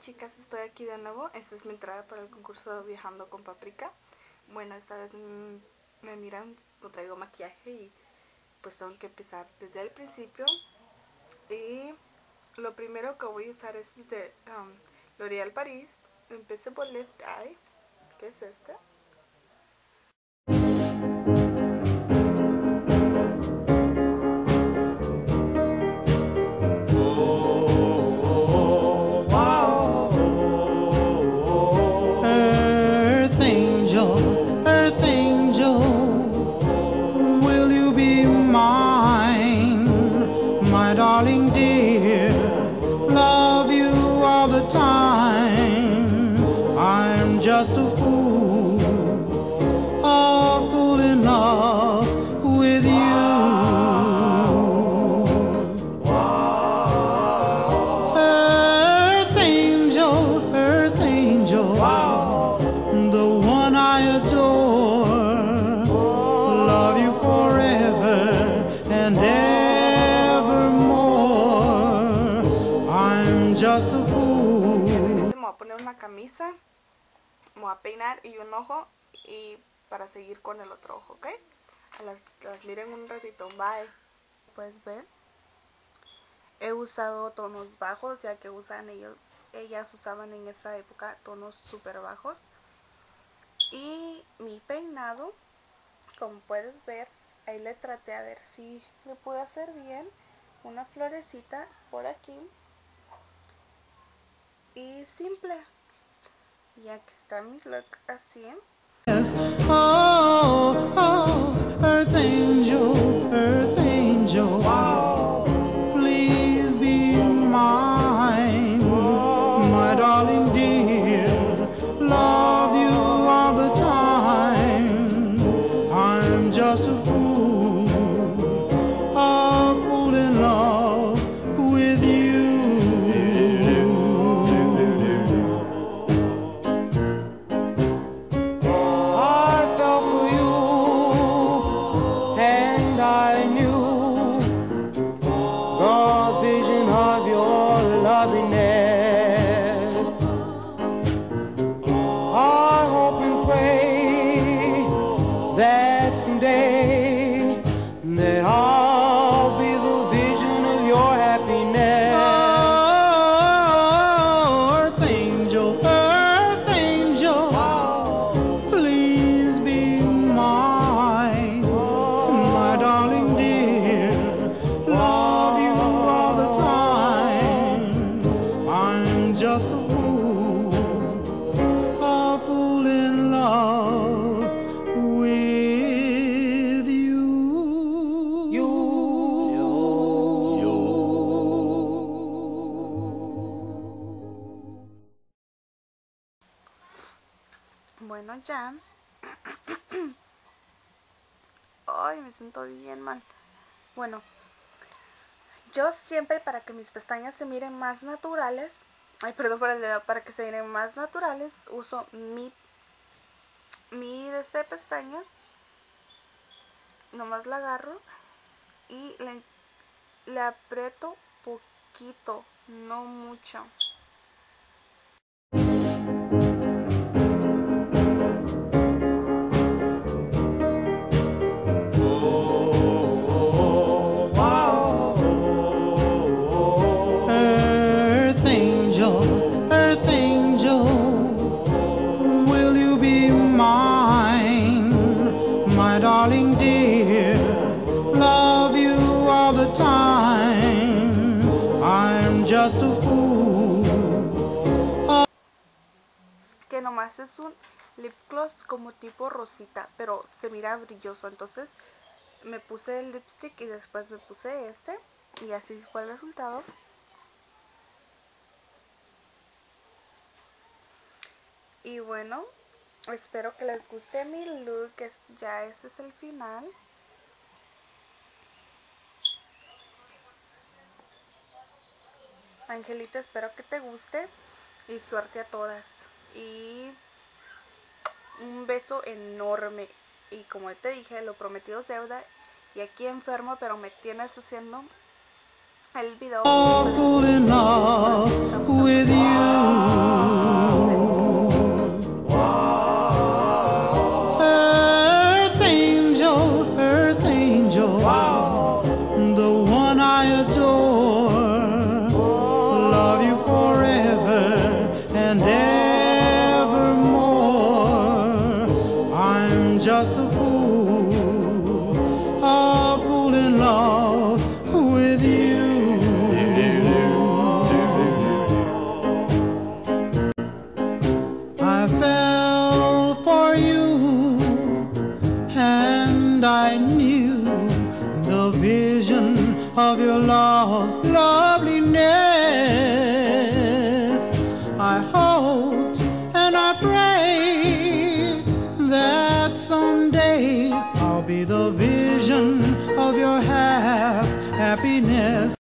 chicas, estoy aquí de nuevo. Esta es mi entrada para el concurso Viajando con Paprika. Bueno, esta vez me miran, no traigo maquillaje y pues tengo que empezar desde el principio. Y lo primero que voy a usar es de L'Oréal Paris. Empecé por este eye, que es este. Earth angel, will you be mine, my darling dear? Love you all the time. I'm just a fool in love with you. Earth angel, the one I adore, love you forever and evermore. I'm just a fool. Me voy a poner una camisa, me voy a peinar y un ojo y para seguir con el otro ojo, ¿ok? Las miren un ratito, bye. Puedes ver, he usado tonos bajos ya que ellas usaban en esa época tonos súper bajos. Y mi peinado, como puedes ver, ahí le traté a ver si le pude hacer bien. Una florecita por aquí. Y simple. Y aquí está mi look así. Yes. Oh, earth angel, please be mine, my darling dear. Love you all the time. I'm just a fool in love with you. I knew the vision of your loveliness. I hope and pray that someday that I'll be the vision of your happiness. Oh, earth angel, please be mine, my darling dear. Love you all the time. I'm just a fool in love with you. Bueno, ya. Ay, me siento bien mal. Bueno, yo siempre, para que mis pestañas se miren más naturales, para que se miren más naturales, uso mi de pestañas. Nomás la agarro y le aprieto poquito, no mucho. Earth angel, will you be mine, my darling dear? Love you all the time. I'm just a fool. Que nomás es un lip gloss como tipo rosita, pero se mira brilloso. Entonces me puse el lipstick y después me puse este, y así fue el resultado. Y bueno, espero que les guste mi look. Ya este es el final. Angelita, espero que te guste y suerte a todas. Y un beso enorme. Y como te dije, lo prometido es deuda. Y aquí enfermo, pero me tienes haciendo el video. Awful in love with you. happiness.